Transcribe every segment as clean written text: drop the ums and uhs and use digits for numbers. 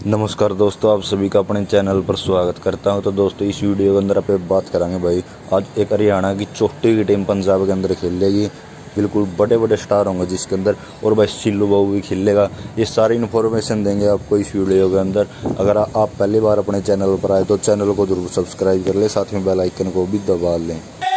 नमस्कार दोस्तों, आप सभी का अपने चैनल पर स्वागत करता हूं। तो दोस्तों इस वीडियो के अंदर आप बात करेंगे भाई, आज एक हरियाणा की चोटी की टीम पंजाब के अंदर खेलेगी। बिल्कुल बड़े बड़े स्टार होंगे जिसके अंदर, और भाई सिल्लू बाबू भी खेलेगा। ये सारी इन्फॉर्मेशन देंगे आपको इस वीडियो के अंदर। अगर आप पहली बार अपने चैनल पर आए तो चैनल को जरूर सब्सक्राइब कर ले, साथ में बेल आइकन को भी दबा लें।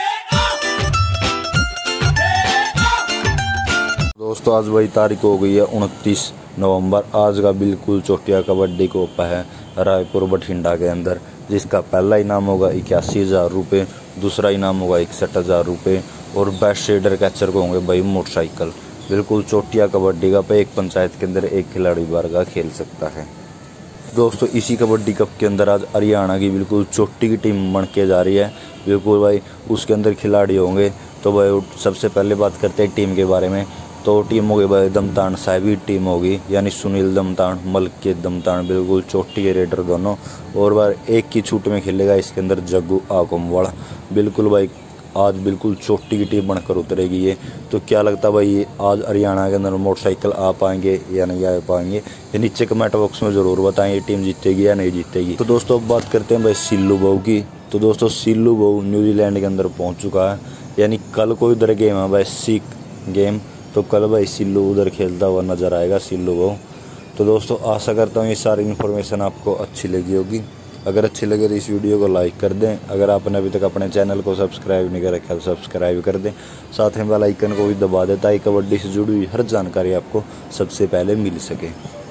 दोस्तों आज वही तारीख हो गई है 29 नवंबर। आज का बिल्कुल चोटिया कबड्डी कोप है रायपुर बठिंडा के अंदर, जिसका पहला इनाम होगा 81,000 रुपये, दूसरा इनाम होगा 61,000 रुपये, और बेस्ट शेडर कैचर को होंगे भाई मोटरसाइकिल। बिल्कुल चोटिया कबड्डी का पे एक पंचायत के अंदर एक खिलाड़ी बार का खेल सकता है। दोस्तों इसी कबड्डी कप के अंदर आज हरियाणा की बिल्कुल चोटी की टीम बन के जा रही है। बिल्कुल भाई उसके अंदर खिलाड़ी होंगे। तो भाई सबसे पहले बात करते हैं टीम के बारे में। तो टीम होगी भाई दमतान साहिबी टीम होगी, यानी सुनील दमतान, मलकित दमतान, बिल्कुल चोटी के रेडर दोनों। और बार एक की छूट में खेलेगा इसके अंदर जग्गू आकुमवाड़ा। बिल्कुल भाई आज बिल्कुल चोटी की टीम बनकर उतरेगी ये। तो क्या लगता है भाई ये आज हरियाणा के अंदर मोटरसाइकिल आ पाएंगे या नहीं आ पाएंगे, ये नीचे कमेंट बॉक्स में ज़रूर बताएं ये टीम जीतेगी या नहीं जीतेगी। तो दोस्तों अब बात करते हैं भाई सिल्लू बाबू की। तो दोस्तों सिल्लू बाबू न्यूजीलैंड के अंदर पहुँच चुका है, यानी कल को इधर गेम है भाई सिख गेम। तो कल भाई सिल्लू उधर खेलता हुआ नजर आएगा सिल्लू बाबू। तो दोस्तों आशा करता हूँ ये सारी इन्फॉर्मेशन आपको अच्छी लगी होगी। अगर अच्छी लगे तो इस वीडियो को लाइक कर दें। अगर आपने अभी तक अपने चैनल को सब्सक्राइब नहीं कर रखा तो सब्सक्राइब कर दें, साथ में बेल आइकन को भी दबा दें ताकि कबड्डी से जुड़ी हुई हर जानकारी आपको सबसे पहले मिल सके।